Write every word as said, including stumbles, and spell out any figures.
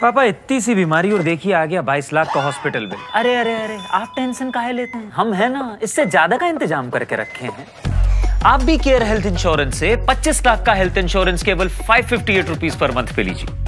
पापा इतनी सी बीमारी और देखिए आ गया बाईस लाख का हॉस्पिटल बिल। अरे अरे अरे आप टेंशन काहे लेते हैं, हम है ना, इससे ज्यादा का इंतजाम करके रखे हैं। आप भी केयर हेल्थ इंश्योरेंस से पच्चीस लाख का हेल्थ इंश्योरेंस केवल five fifty eight rupees per month पे लीजिए।